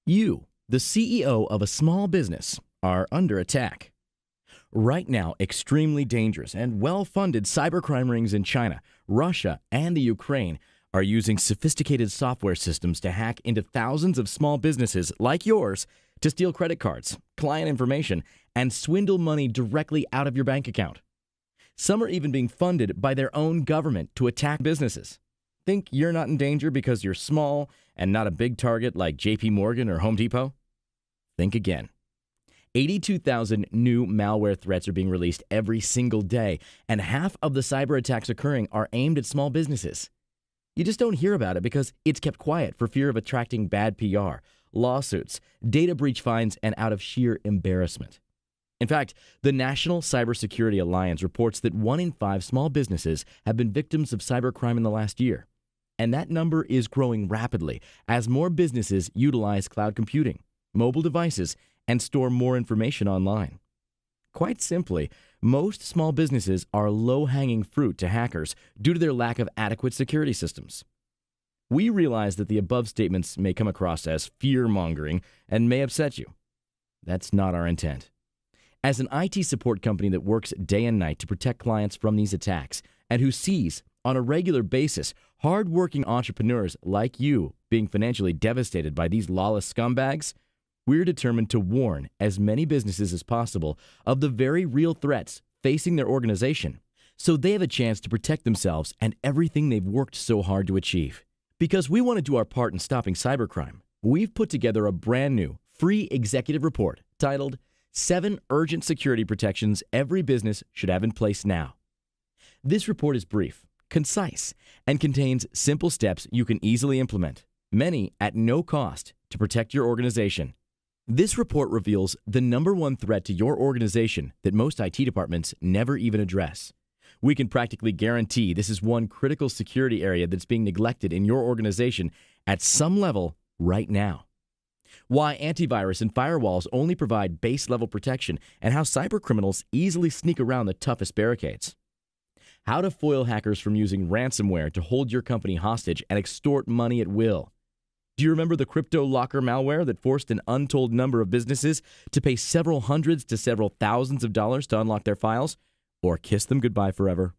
You, the CEO of a small business, are under attack. Right now, extremely dangerous and well-funded cybercrime rings in China, Russia, and the Ukraine are using sophisticated software systems to hack into thousands of small businesses like yours to steal credit cards, client information, and swindle money directly out of your bank account. Some are even being funded by their own government to attack businesses. Think you're not in danger because you're small and not a big target like JP Morgan or Home Depot? Think again. 82,000 new malware threats are being released every single day, and half of the cyber attacks occurring are aimed at small businesses. You just don't hear about it because it's kept quiet for fear of attracting bad PR, lawsuits, data breach fines, and out of sheer embarrassment. In fact, the National Cybersecurity Alliance reports that 1 in 5 small businesses have been victims of cybercrime in the last year. And that number is growing rapidly as more businesses utilize cloud computing, mobile devices, and store more information online. Quite simply, most small businesses are low-hanging fruit to hackers due to their lack of adequate security systems. We realize that the above statements may come across as fear-mongering and may upset you. That's not our intent. As an IT support company that works day and night to protect clients from these attacks and who sees, on a regular basis, hard-working entrepreneurs like you being financially devastated by these lawless scumbags, we're determined to warn as many businesses as possible of the very real threats facing their organization so they have a chance to protect themselves and everything they've worked so hard to achieve. Because we want to do our part in stopping cybercrime, we've put together a brand new, free executive report titled 7 Urgent Security Protections Every Business Should Have in Place Now. This report is brief, concise, and contains simple steps you can easily implement, many at no cost, to protect your organization. This report reveals the #1 threat to your organization that most IT departments never even address. We can practically guarantee this is one critical security area that's being neglected in your organization at some level right now. Why antivirus and firewalls only provide base-level protection, and how cybercriminals easily sneak around the toughest barricades. How to foil hackers from using ransomware to hold your company hostage and extort money at will. Do you remember the crypto locker malware that forced an untold number of businesses to pay several hundreds to several thousands of dollars to unlock their files or kiss them goodbye forever?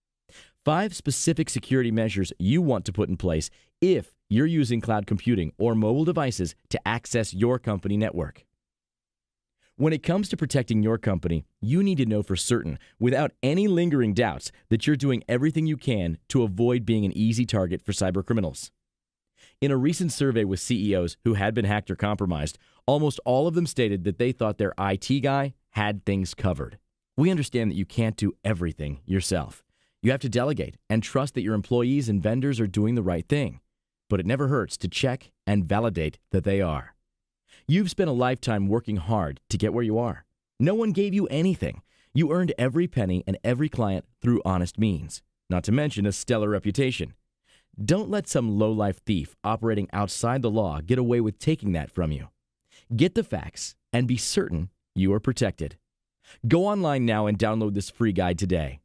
5 specific security measures you want to put in place if you're using cloud computing or mobile devices to access your company network. When it comes to protecting your company, you need to know for certain, without any lingering doubts, that you're doing everything you can to avoid being an easy target for cybercriminals. In a recent survey with CEOs who had been hacked or compromised, almost all of them stated that they thought their IT guy had things covered. We understand that you can't do everything yourself. You have to delegate and trust that your employees and vendors are doing the right thing. But it never hurts to check and validate that they are. You've spent a lifetime working hard to get where you are. No one gave you anything. You earned every penny and every client through honest means, not to mention a stellar reputation. Don't let some low-life thief operating outside the law get away with taking that from you. Get the facts and be certain you are protected. Go online now and download this free guide today.